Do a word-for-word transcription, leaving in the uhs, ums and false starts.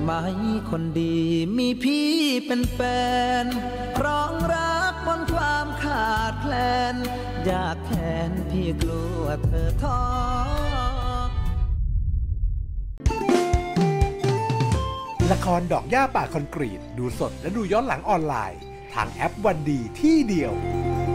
ไหมคนดีมีพี่เป็นแฟนครองรักบนความขาดแคลนอยากแค้นพี่กลัวเธอท้อละครดอกหญ้าป่าคอนกรีตดูสดและดูย้อนหลังออนไลน์ทางแอปวันดีที่เดียว